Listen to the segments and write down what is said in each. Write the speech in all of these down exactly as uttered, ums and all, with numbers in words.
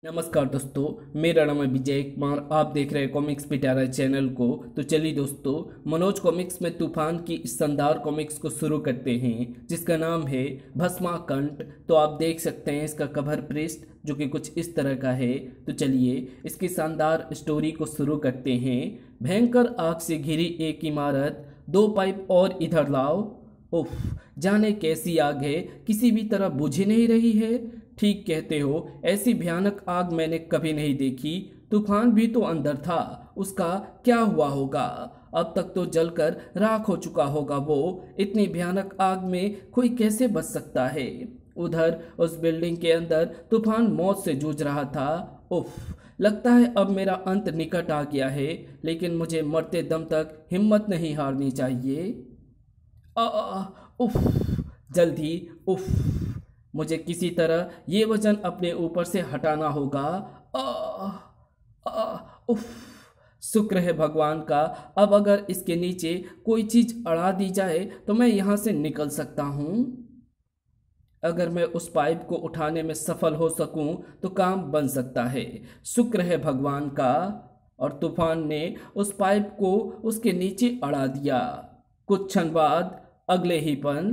नमस्कार दोस्तों, मेरा नाम है विजय कुमार। आप देख रहे हैं कॉमिक्स पिटारा चैनल को। तो चलिए दोस्तों, मनोज कॉमिक्स में तूफान की इस शानदार कॉमिक्स को शुरू करते हैं, जिसका नाम है भस्माकंठ। तो आप देख सकते हैं इसका कवर पृष्ठ जो कि कुछ इस तरह का है। तो चलिए इसकी शानदार स्टोरी को शुरू करते हैं। भयंकर आग से घिरी एक इमारत, दो पाइप और इधर लाओ। उफ, जाने कैसी आग है, किसी भी तरह बुझ ही नहीं रही है। ठीक कहते हो, ऐसी भयानक आग मैंने कभी नहीं देखी। तूफान भी तो अंदर था, उसका क्या हुआ होगा? अब तक तो जलकर राख हो चुका होगा वो। इतनी भयानक आग में कोई कैसे बच सकता है? उधर उस बिल्डिंग के अंदर तूफान मौत से जूझ रहा था। उफ, लगता है अब मेरा अंत निकट आ गया है, लेकिन मुझे मरते दम तक हिम्मत नहीं हारनी चाहिए। आ, उफ, जल्दी, उफ, मुझे किसी तरह ये वजन अपने ऊपर से हटाना होगा। आ, आ, उफ, शुक्र है भगवान का। अब अगर इसके नीचे कोई चीज अड़ा दी जाए तो मैं यहाँ से निकल सकता हूँ। अगर मैं उस पाइप को उठाने में सफल हो सकूं तो काम बन सकता है। शुक्र है भगवान का। और तूफान ने उस पाइप को उसके नीचे अड़ा दिया। कुछ क्षण बाद अगले ही पल,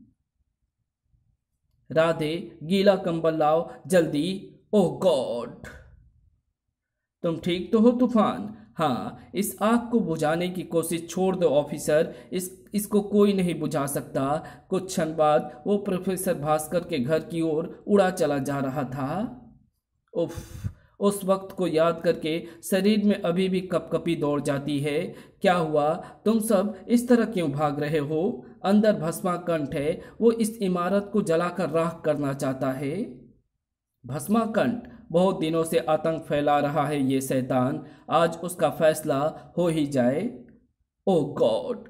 राधे, गीला कंबल लाओ जल्दी। ओह गॉड, तुम ठीक तो हो तूफान? हाँ, इस आग को बुझाने की कोशिश छोड़ दो ऑफिसर, इस इसको कोई नहीं बुझा सकता। कुछ क्षण बाद वो प्रोफेसर भास्कर के घर की ओर उड़ा चला जा रहा था। उफ, उस वक्त को याद करके शरीर में अभी भी कपकपी दौड़ जाती है। क्या हुआ? तुम सब इस तरह क्यों भाग रहे हो? अंदर भस्माकंठ है, वो इस इमारत को जलाकर राख करना चाहता है। भस्माकंठ, बहुत दिनों से आतंक फैला रहा है ये शैतान, आज उसका फैसला हो ही जाए। ओह गॉड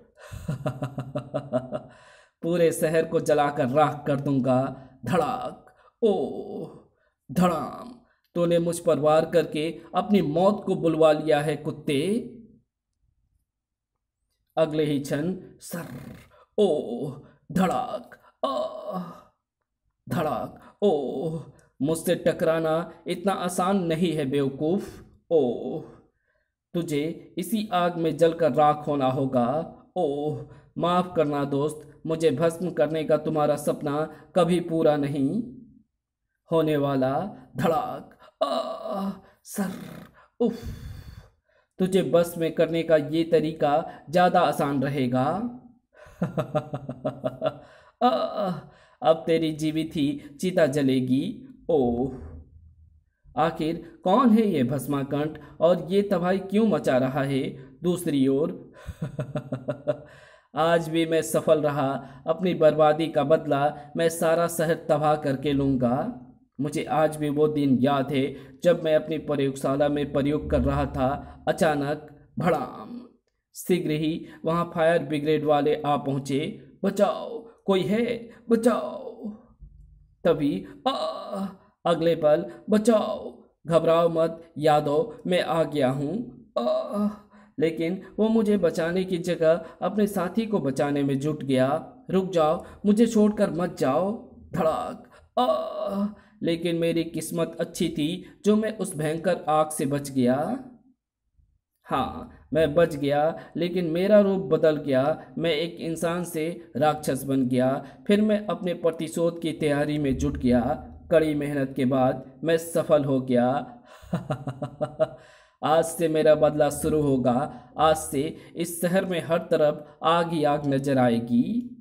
पूरे शहर को जलाकर राख कर दूंगा। धड़ाक, ओह, धड़ाम। तूने मुझ पर वार करके अपनी मौत को बुलवा लिया है कुत्ते। अगले ही क्षण सर, ओह, धड़ाक, आह, धड़ाक, ओह, मुझसे टकराना इतना आसान नहीं है बेवकूफ। ओह, तुझे इसी आग में जलकर राख होना होगा। ओह, माफ करना दोस्त, मुझे भस्म करने का तुम्हारा सपना कभी पूरा नहीं होने वाला। धड़ाक, आह, सर, उफ, तुझे बस में करने का ये तरीका ज्यादा आसान रहेगा। आह, अब तेरी जीवित ही चिता जलेगी। ओह, आखिर कौन है ये भस्माकंठ और ये तबाही क्यों मचा रहा है? दूसरी ओर आज भी मैं सफल रहा। अपनी बर्बादी का बदला मैं सारा शहर तबाह करके लूंगा। मुझे आज भी वो दिन याद है जब मैं अपनी प्रयोगशाला में प्रयोग कर रहा था। अचानक भड़ाम, शीघ्र ही वहां फायर ब्रिगेड वाले आ पहुंचे। बचाओ, कोई है, बचाओ। तभी आ, अगले पल, बचाओ, घबराओ मत यादव, मैं आ गया हूँ। आ, लेकिन वो मुझे बचाने की जगह अपने साथी को बचाने में जुट गया। रुक जाओ, मुझे छोड़कर मत जाओ। धड़ाक, आ, लेकिन मेरी किस्मत अच्छी थी जो मैं उस भयंकर आग से बच गया। हाँ, मैं बच गया, लेकिन मेरा रूप बदल गया। मैं एक इंसान से राक्षस बन गया। फिर मैं अपने प्रतिशोध की तैयारी में जुट गया। कड़ी मेहनत के बाद मैं सफल हो गया। आज से मेरा बदला शुरू होगा। आज से इस शहर में हर तरफ आग ही आग नजर आएगी।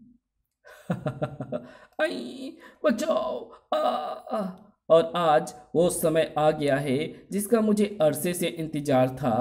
आई, बचाओ, आ, आ। और आज वो समय आ गया है जिसका मुझे अरसे से इंतजार था।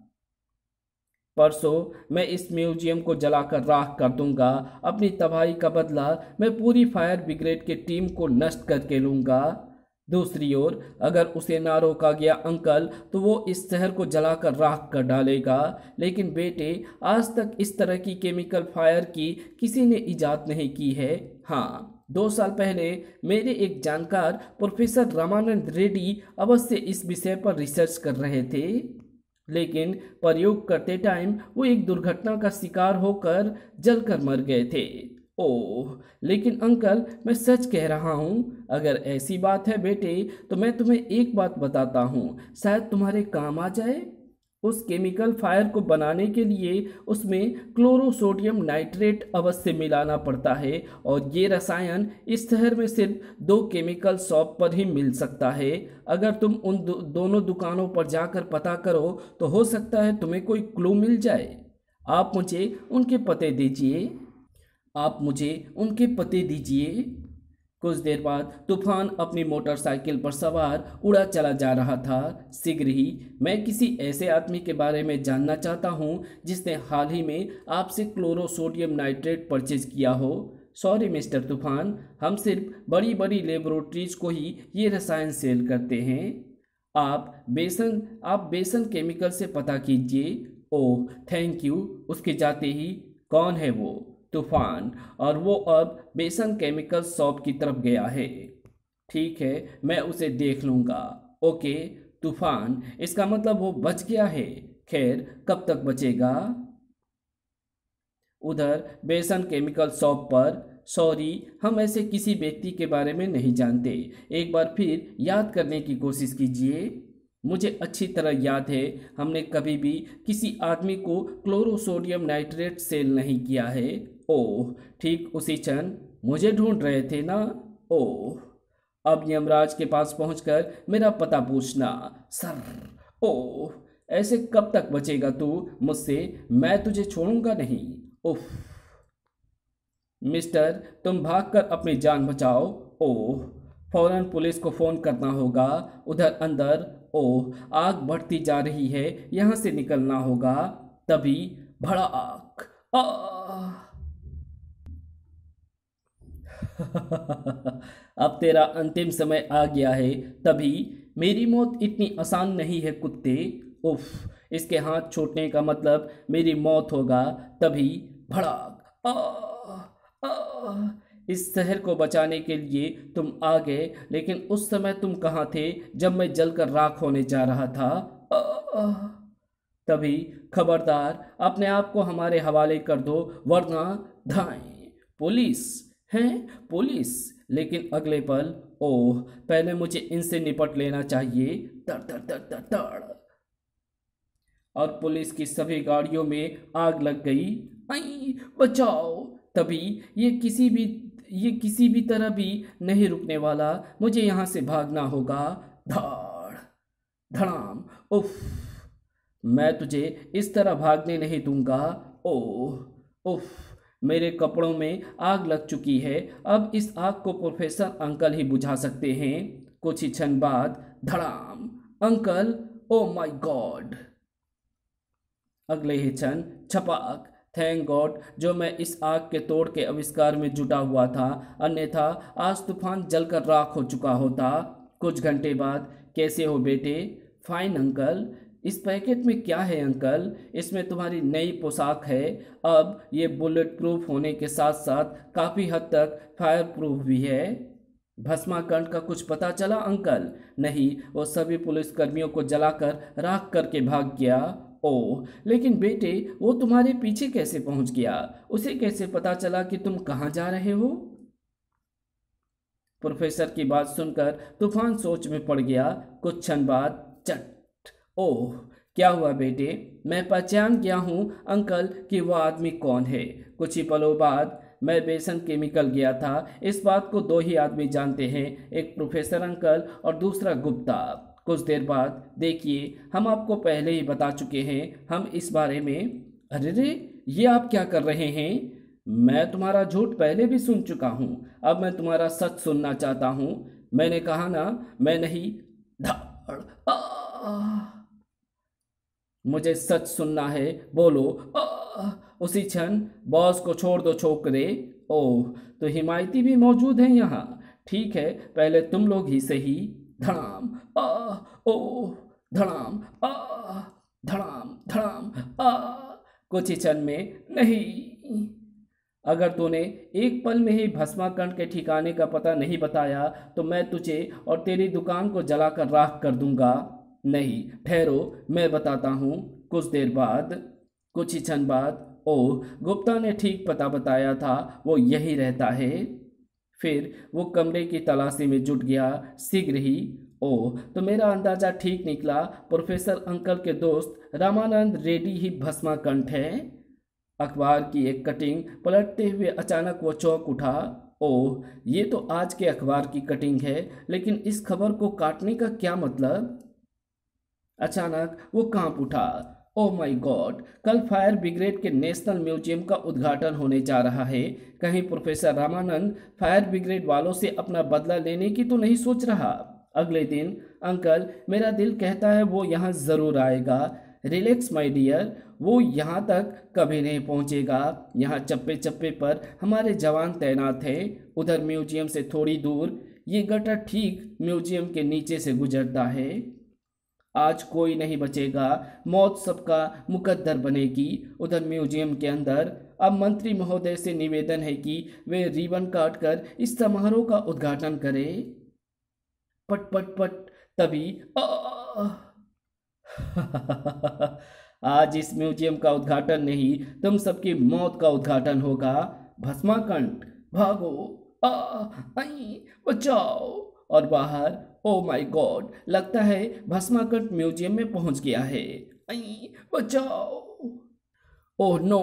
परसों मैं इस म्यूजियम को जलाकर राख कर दूंगा। अपनी तबाही का बदला मैं पूरी फायर ब्रिगेड की टीम को नष्ट करके लूंगा। दूसरी ओर, अगर उसे ना रोका गया अंकल, तो वो इस शहर को जलाकर राख कर डालेगा। लेकिन बेटे, आज तक इस तरह की केमिकल फायर की किसी ने इजाद नहीं की है। हाँ, दो साल पहले मेरे एक जानकार प्रोफेसर रामानंद रेड्डी अवश्य इस विषय पर रिसर्च कर रहे थे, लेकिन प्रयोग करते टाइम वो एक दुर्घटना का शिकार होकर जलकर मर गए थे। ओह, लेकिन अंकल मैं सच कह रहा हूँ। अगर ऐसी बात है बेटे तो मैं तुम्हें एक बात बताता हूँ, शायद तुम्हारे काम आ जाए। उस केमिकल फायर को बनाने के लिए उसमें क्लोरोसोडियम नाइट्रेट अवश्य मिलाना पड़ता है, और ये रसायन इस शहर में सिर्फ दो केमिकल शॉप पर ही मिल सकता है। अगर तुम उन दो, दोनों दुकानों पर जाकर पता करो तो हो सकता है तुम्हें कोई क्लू मिल जाए। आप मुझे उनके पते दीजिए आप मुझे उनके पते दीजिए। कुछ देर बाद तूफान अपनी मोटरसाइकिल पर सवार उड़ा चला जा रहा था। शीघ्र ही मैं किसी ऐसे आदमी के बारे में जानना चाहता हूँ जिसने हाल ही में आपसे क्लोरोसोडियम नाइट्रेट परचेज किया हो। सॉरी मिस्टर तूफान, हम सिर्फ बड़ी बड़ी लेबोरेटरीज को ही ये रसायन सेल करते हैं। आप बेसन आप बेसन केमिकल से पता कीजिए। Oh thank you. उसके जाते ही, कौन है वो? तूफान। और वो अब बेसन केमिकल शॉप की तरफ गया है। ठीक है, मैं उसे देख लूँगा। ओके तूफान, इसका मतलब वो बच गया है। खैर, कब तक बचेगा? उधर बेसन केमिकल शॉप पर, सॉरी हम ऐसे किसी व्यक्ति के बारे में नहीं जानते। एक बार फिर याद करने की कोशिश कीजिए। मुझे अच्छी तरह याद है, हमने कभी भी किसी आदमी को क्लोरोसोडियम नाइट्रेट सेल नहीं किया है। ओह, ठीक उसी क्षण मुझे ढूंढ रहे थे ना? ओह, अब यमराज के पास पहुंचकर मेरा पता पूछना, सर। ओह, ऐसे कब तक बचेगा तू मुझसे? मैं तुझे छोड़ूंगा नहीं। उफ, मिस्टर, तुम भागकर अपनी जान बचाओ। ओह, फौरन पुलिस को फोन करना होगा। उधर अंदर, ओह, आग बढ़ती जा रही है, यहां से निकलना होगा। तभी भड़ाक। आह! अब तेरा अंतिम समय आ गया है। तभी, मेरी मौत इतनी आसान नहीं है कुत्ते। उफ, इसके हाथ छूटने का मतलब मेरी मौत होगा। तभी भड़ाक। आह! आह! इस शहर को बचाने के लिए तुम आ गए, लेकिन उस समय तुम कहाँ थे जब मैं जलकर राख होने जा रहा था? आह! तभी, खबरदार अपने आप को हमारे हवाले कर दो, वरना धाएं। पुलिस हैं? पुलिस? लेकिन अगले पल, ओह, पहले मुझे इनसे निपट लेना चाहिए। तड़ तड़ तड़ तड़ तड़। और पुलिस की सभी गाड़ियों में आग लग गई। आई, बचाओ! तभी, ये किसी भी ये किसी भी तरह भी नहीं रुकने वाला। मुझे यहाँ से भागना होगा। धाड़ धड़ाम। उफ, मैं तुझे इस तरह भागने नहीं दूंगा। ओह उफ, मेरे कपड़ों में आग लग चुकी है। अब इस आग को प्रोफेसर अंकल ही बुझा सकते हैं। कुछ ही क्षण बाद, धड़ाम। Uncle, oh my God! अगले ही क्षण, छपाक। थैंक गॉड जो मैं इस आग के तोड़ के आविष्कार में जुटा हुआ था, अन्यथा आज तूफान जलकर राख हो चुका होता। कुछ घंटे बाद, कैसे हो बेटे? Fine uncle. इस पैकेट में क्या है अंकल? इसमें तुम्हारी नई पोशाक है। अब ये बुलेट प्रूफ होने के साथ साथ काफ़ी हद तक फायर प्रूफ भी है। भस्माकंड का कुछ पता चला अंकल? नहीं, वो सभी पुलिसकर्मियों को जलाकर राख करके भाग गया। ओह, लेकिन बेटे वो तुम्हारे पीछे कैसे पहुंच गया? उसे कैसे पता चला कि तुम कहाँ जा रहे हो? प्रोफेसर की बात सुनकर तूफान सोच में पड़ गया। कुछ क्षण बाद, चट। ओह, क्या हुआ बेटे? मैं पहचान गया हूँ अंकल कि वह आदमी कौन है। कुछ ही पलों बाद, मैं बेसन केमिकल गया था। इस बात को दो ही आदमी जानते हैं, एक प्रोफेसर अंकल और दूसरा गुप्ता। कुछ देर बाद, देखिए हम आपको पहले ही बता चुके हैं हम इस बारे में। अरे रे, ये आप क्या कर रहे हैं? मैं तुम्हारा झूठ पहले भी सुन चुका हूँ, अब मैं तुम्हारा सच सुनना चाहता हूँ। मैंने कहा ना, मैं नहीं। धाड़। आह! मुझे सच सुनना है, बोलो। आह! उसी क्षण, बॉस को छोड़ दो छोकरे। ओह, तो हिमायती भी मौजूद हैं यहाँ। ठीक है, पहले तुम लोग ही सही। धड़ाम। आह! ओह! धड़ाम। आह! धड़ाम धड़ाम। आह! कुछ ही क्षण में, नहीं, अगर तूने एक पल में ही भस्माकंड के ठिकाने का पता नहीं बताया तो मैं तुझे और तेरी दुकान को जलाकर राख कर दूंगा। नहीं, ठहरो, मैं बताता हूँ। कुछ देर बाद, कुछ ही क्षण बाद, ओह, गुप्ता ने ठीक पता बताया था, वो यही रहता है। फिर वो कमरे की तलाशी में जुट गया। शीघ्र ही। ओह, तो मेरा अंदाजा ठीक निकला। प्रोफेसर अंकल के दोस्त रामानंद रेड्डी ही भस्माकंठ है। अखबार की एक कटिंग पलटते हुए अचानक वो चौंक उठा। ओह, ये तो आज के अखबार की कटिंग है, लेकिन इस खबर को काटने का क्या मतलब? अचानक वो कांप उठा। ओह माय गॉड, कल फायर ब्रिगेड के नेशनल म्यूजियम का उद्घाटन होने जा रहा है। कहीं प्रोफेसर रामानंद फायर ब्रिगेड वालों से अपना बदला लेने की तो नहीं सोच रहा? अगले दिन, अंकल, मेरा दिल कहता है वो यहाँ ज़रूर आएगा। रिलैक्स माय डियर, वो यहाँ तक कभी नहीं पहुँचेगा। यहाँ चप्पे चप्पे पर हमारे जवान तैनात हैं। उधर म्यूजियम से थोड़ी दूर ये गटर ठीक म्यूजियम के नीचे से गुजरता है। आज कोई नहीं बचेगा, मौत सबका मुकद्दर बनेगी। उधर म्यूजियम के अंदर अब मंत्री महोदय से निवेदन है कि वे रिबन काट कर इस समारोह का उद्घाटन करें। पट पट पट। तभी आज इस म्यूजियम का उद्घाटन नहीं, तुम सबकी मौत का उद्घाटन होगा। भस्माकंठ, भागो, आ, आई, बचाओ। और बाहर, ओ माय गॉड, लगता है भस्माकंठ म्यूजियम में पहुंच गया है। आई, बचाओ। Oh no.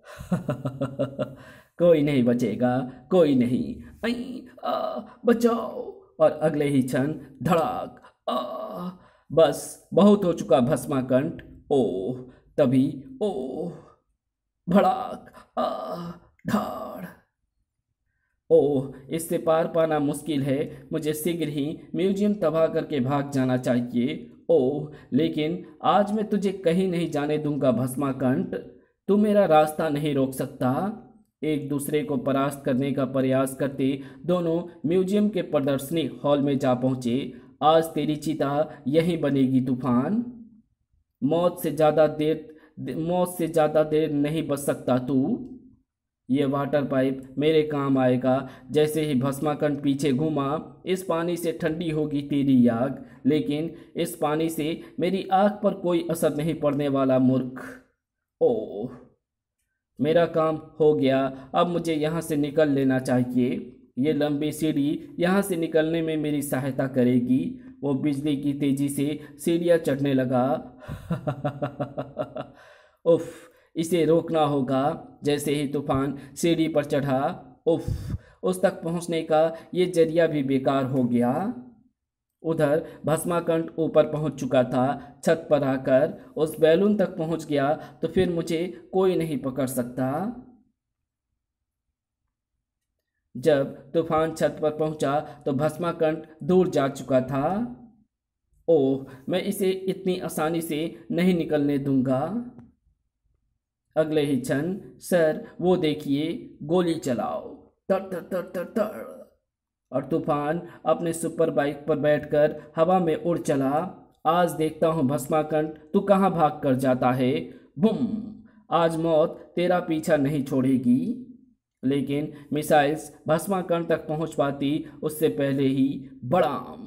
कोई नहीं बचेगा, कोई नहीं। आई, आ, बचाओ। और अगले ही क्षण धड़ाक। आ, बस बहुत हो चुका भस्माकंठ। ओह, तभी ओह, भड़ाक, आ, धाड़। ओह, इससे पार पाना मुश्किल है। मुझे शीघ्र ही म्यूजियम तबाह करके भाग जाना चाहिए। ओह, लेकिन आज मैं तुझे कहीं नहीं जाने दूंगा भस्माकंठ। तू मेरा रास्ता नहीं रोक सकता। एक दूसरे को परास्त करने का प्रयास करते दोनों म्यूजियम के प्रदर्शनी हॉल में जा पहुंचे। आज तेरी चिता यहीं बनेगी तूफान। मौत से ज़्यादा देर मौत से ज़्यादा देर नहीं बच सकता तू। ये वाटर पाइप मेरे काम आएगा। जैसे ही भस्माकंठ पीछे घूमा, इस पानी से ठंडी होगी तेरी आग, लेकिन इस पानी से मेरी आग पर कोई असर नहीं पड़ने वाला मूर्ख। ओह, मेरा काम हो गया। अब मुझे यहाँ से निकल लेना चाहिए। ये लंबी सीढ़ी यहाँ से निकलने में मेरी सहायता करेगी। वो बिजली की तेजी से सीढ़ियाँ चढ़ने लगा। उफ, इसे रोकना होगा। जैसे ही तूफान सीढ़ी पर चढ़ा, उफ, उस तक पहुंचने का ये जरिया भी बेकार हो गया। उधर भस्माकंठ ऊपर पहुंच चुका था। छत पर आकर उस बैलून तक पहुंच गया तो फिर मुझे कोई नहीं पकड़ सकता। जब तूफान छत पर पहुंचा तो भस्माकंठ दूर जा चुका था। ओह, मैं इसे इतनी आसानी से नहीं निकलने दूंगा। अगले ही क्षण, सर वो देखिए, गोली चलाओ। तर तर तर तर तर। और तूफान अपने सुपर बाइक पर बैठकर हवा में उड़ चला। आज देखता हूँ भस्माकंठ तू कहाँ भाग कर जाता है। बुम। आज मौत तेरा पीछा नहीं छोड़ेगी। लेकिन मिसाइल्स भस्माकंठ तक पहुँच पाती उससे पहले ही बड़ाम।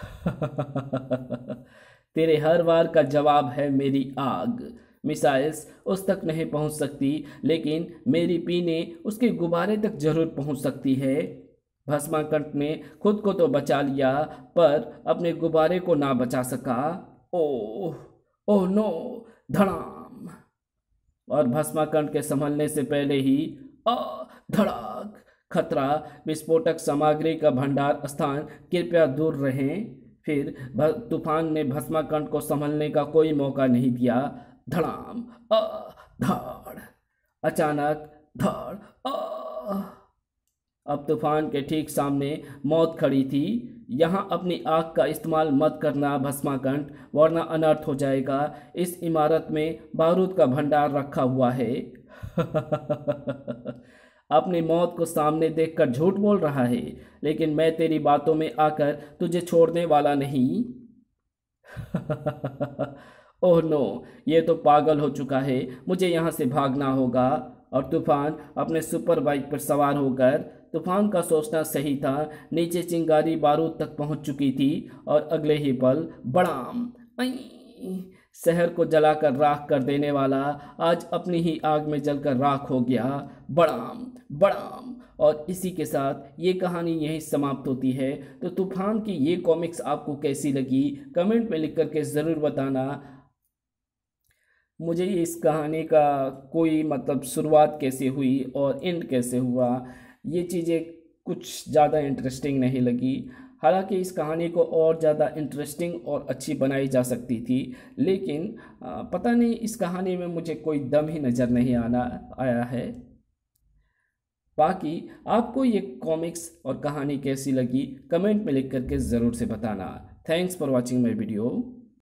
तेरे हर वार का जवाब है मेरी आग। मिसाइल्स उस तक नहीं पहुंच सकती, लेकिन मेरी पीने उसके गुब्बारे तक जरूर पहुंच सकती है। भस्माकंठ ने खुद को तो बचा लिया, पर अपने गुब्बारे को ना बचा सका। ओह, ओह नो, धड़ाम। और भस्माकंठ के संभलने से पहले ही आ, धड़ाक। खतरा, विस्फोटक सामग्री का भंडार स्थान, कृपया दूर रहें। फिर तूफान ने भस्माकंठ को संभलने का कोई मौका नहीं दिया। धड़ाम, आ, धाड़। अचानक धाड़, आ। अब तूफान के ठीक सामने मौत खड़ी थी। यहाँ अपनी आग का इस्तेमाल मत करना भस्माकंठ, वरना अनर्थ हो जाएगा। इस इमारत में बारूद का भंडार रखा हुआ है। अपनी मौत को सामने देखकर झूठ बोल रहा है, लेकिन मैं तेरी बातों में आकर तुझे छोड़ने वाला नहीं। ओह नो, ये तो पागल हो चुका है। मुझे यहाँ से भागना होगा। और तूफान अपने सुपर बाइक पर सवार होकर, तूफान का सोचना सही था, नीचे चिंगारी बारूद तक पहुँच चुकी थी और अगले ही पल बड़ाम, आई, शहर को जलाकर राख कर देने वाला आज अपनी ही आग में जलकर राख हो गया। बड़ाम बड़ाम। और इसी के साथ ये कहानी यहीं समाप्त होती है। तो तूफान की ये कॉमिक्स आपको कैसी लगी कमेंट में लिख करके ज़रूर बताना। मुझे इस कहानी का कोई मतलब शुरुआत कैसे हुई और एंड कैसे हुआ, ये चीज़ें कुछ ज़्यादा इंटरेस्टिंग नहीं लगी। हालांकि इस कहानी को और ज़्यादा इंटरेस्टिंग और अच्छी बनाई जा सकती थी, लेकिन आ, पता नहीं इस कहानी में मुझे कोई दम ही नज़र नहीं आना आया है। बाकी आपको ये कॉमिक्स और कहानी कैसी लगी कमेंट में लिख करके ज़रूर से बताना। Thanks for watching my video.